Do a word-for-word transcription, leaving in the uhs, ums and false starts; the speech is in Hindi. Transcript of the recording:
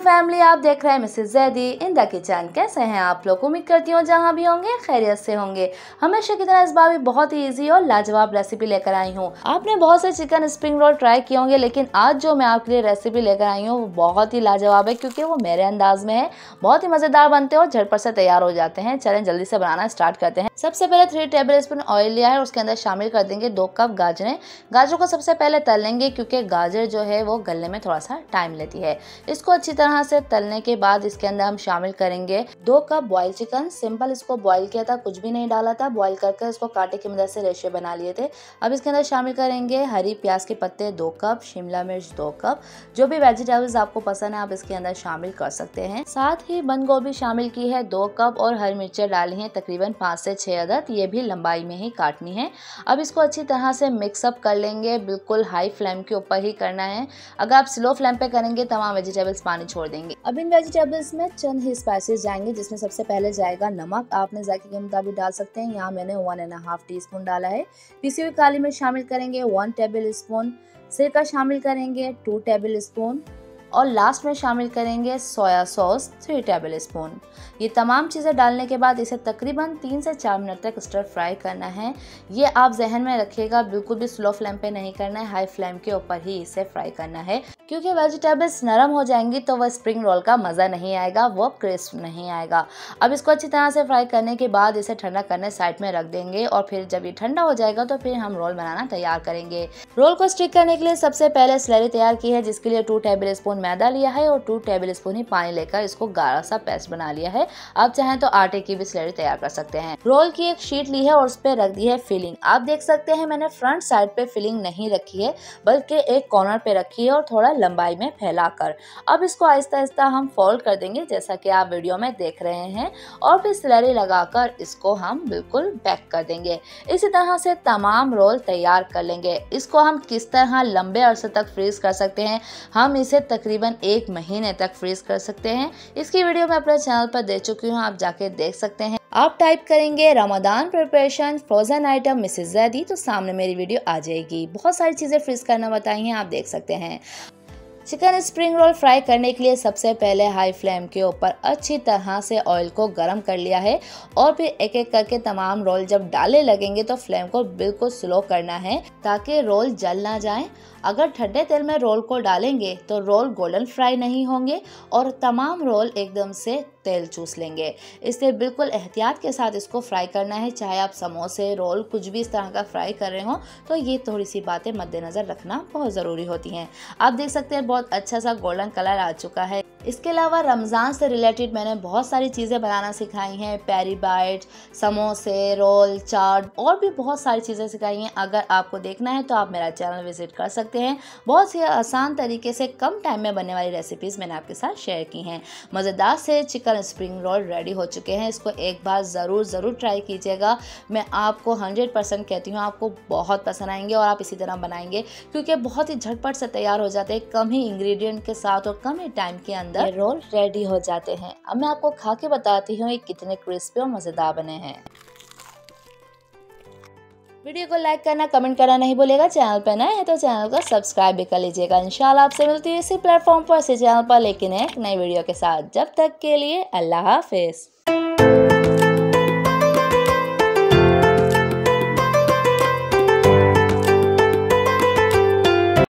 फैमिली, आप देख रहे हैं Mrs Zaidi in the kitchen. कैसे हैं आप लोग? उम्मीद करती हूँ जहाँ भी होंगे खैरियत से होंगे। हमेशा की तरह इस बार भी बहुत ही इजी और लाजवाब रेसिपी लेकर आई हूँ। आपने बहुत से चिकन स्प्रिंग रोल ट्राई किए होंगे, लेकिन आज जो मैं आपके लिए रेसिपी लेकर आई हूँ वो बहुत ही लाजवाब है, क्योंकि वो मेरे अंदाज में है। बहुत ही मजेदार बनते हैं और झटपट से तैयार हो जाते हैं। चलें जल्दी से बनाना स्टार्ट करते हैं। सबसे पहले थ्री टेबल स्पून ऑयल लिया है, उसके अंदर शामिल कर देंगे दो कप गाजरें। गाजरों को सबसे पहले तल लेंगे, क्योंकि गाजर जो है वो गलने में थोड़ा सा टाइम लेती है। इसको अच्छी तरह से तलने के बाद इसके अंदर हम शामिल करेंगे दो कप बॉयल चिकन। सिंपल इसको बॉयल किया था, कुछ भी नहीं डाला था। बॉयल करके इसको कांटे की मदद से रेशे बना लिए थे। अब इसके अंदर शामिल करेंगे हरी प्याज के पत्ते दो कप, शिमला मिर्च दो कप। जो भी वेजिटेबल्स आपको पसंद है आप इसके अंदर शामिल कर सकते हैं। साथ ही बंद गोभी शामिल की है दो कप और हरी मिर्चें डाली हैं तकरीबन पाँच से छह अदद। ये भी लंबाई में ही काटनी है। अब इसको अच्छी तरह से मिक्सअप कर लेंगे। बिल्कुल हाई फ्लेम के ऊपर ही करना है। अगर आप स्लो फ्लेम पे करेंगे तमाम वेजिटेबल्स पानी छोड़ देंगे। अब इन वेजिटेबल्स में चंद ही स्पाइसेस जाएंगे, जिसमें सबसे पहले जाएगा नमक। आपने जायके के मुताबिक डाल सकते हैं। यहाँ मैंने one and half teaspoon डाला है। पिसी हुई काली मिर्च शामिल करेंगे वन टेबल स्पून। सिरका शामिल करेंगे टू टेबल स्पून और लास्ट में शामिल करेंगे soya sauce three tablespoon. ये तमाम चीज़ें डालने के बाद इसे तकरीबन तीन से चार मिनट तक स्टर फ्राई करना है। ये आप जहन में रखिएगा, बिल्कुल भी स्लो फ्लेम पे नहीं करना है, हाई फ्लेम के ऊपर ही इसे फ्राई करना है, क्योंकि वेजिटेबल्स नरम हो जाएंगी तो वह स्प्रिंग रोल का मज़ा नहीं आएगा, वो क्रिस्प नहीं आएगा। अब इसको अच्छी तरह से फ्राई करने के बाद इसे ठंडा करने साइड में रख देंगे और फिर जब ये ठंडा हो जाएगा तो फिर हम रोल बनाना तैयार करेंगे। रोल को स्टिक करने के लिए सबसे पहले स्लरी तैयार की है, जिसके लिए टू टेबल स्पून मैदा लिया है और टू टेबल स्पून ही पानी लेकर इसको गाढ़ा सा पेस्ट बना लिया है। आप चाहें तो आटे की भी स्लरी तैयार कर सकते हैं। रोल की एक शीट ली है और उस पर रख दी है फिलिंग। आप देख सकते हैं मैंने फ्रंट साइड पे फिलिंग नहीं रखी है, बल्कि एक कॉर्नर पे रखी है और थोड़ा लंबाई में फैलाकर। अब इसको आहिस्ता आहिस्ता हम फोल्ड कर देंगे, जैसा कि आप वीडियो में देख रहे हैं, और फिर स्लरी लगाकर इसको हम बिल्कुल बेक कर देंगे। इसी तरह से तमाम रोल तैयार कर लेंगे। इसको हम किस तरह लंबे अरसे तक फ्रीज कर सकते हैं, हम इसे तकरीबन एक महीने तक फ्रीज कर सकते हैं। इसकी वीडियो मैं अपने चैनल पर दे चुकी हूँ, आप जाके देख सकते हैं। आप टाइप करेंगे Ramzan preparation frozen item Mrs Zaidi तो सामने मेरी वीडियो आ जाएगी। बहुत सारी चीज़ें फ्रीज करना बताई हैं, आप देख सकते हैं। चिकन स्प्रिंग रोल फ्राई करने के लिए सबसे पहले हाई फ्लेम के ऊपर अच्छी तरह से ऑयल को गर्म कर लिया है और फिर एक एक करके तमाम रोल जब डाले लगेंगे तो फ्लेम को बिल्कुल स्लो करना है, ताकि रोल जल ना जाए। अगर ठंडे तेल में रोल को डालेंगे तो रोल गोल्डन फ्राई नहीं होंगे और तमाम रोल एकदम से तेल चूस लेंगे। इसलिए बिल्कुल एहतियात के साथ इसको फ्राई करना है। चाहे आप समोसे, रोल, कुछ भी इस तरह का फ्राई कर रहे हो तो ये थोड़ी सी बातें मद्देनजर रखना बहुत ज़रूरी होती हैं। आप देख सकते हैं बहुत अच्छा सा गोल्डन कलर आ चुका है। इसके अलावा रमज़ान से रिलेटेड मैंने बहुत सारी चीज़ें बनाना सिखाई हैं। पेरी बाइट, समोसे, रोल, चाट और भी बहुत सारी चीज़ें सिखाई हैं। अगर आपको देखना है तो आप मेरा चैनल विजिट कर सकते हैं। बहुत सी आसान तरीके से कम टाइम में बनने वाली रेसिपीज़ मैंने आपके साथ शेयर की हैं। मज़ेदार से चिकन स्प्रिंग रोल रेडी हो चुके हैं। इसको एक बार ज़रूर ज़रूर ट्राई कीजिएगा। मैं आपको हंड्रेड परसेंट कहती हूँ, आपको बहुत पसंद आएंगे और आप इसी तरह बनाएंगे, क्योंकि बहुत ही झटपट से तैयार हो जाते हैं। कम ही इंग्रेडिएंट के साथ और कम ही टाइम के अंदर ये रोल रेडी हो जाते हैं। अब मैं आपको खा के बताती हूँ ये कितने क्रिस्पी और मज़ेदार बने हैं। वीडियो को लाइक करना, कमेंट करना नहीं भूलेगा। चैनल पर नए हैं तो चैनल को सब्सक्राइब भी कर लीजिएगा। इंशाल्लाह आपसे मिलती है इसी प्लेटफॉर्म पर, इसी चैनल पर, लेकिन एक नई वीडियो के साथ। जब तक के लिए अल्लाह हाफिज़।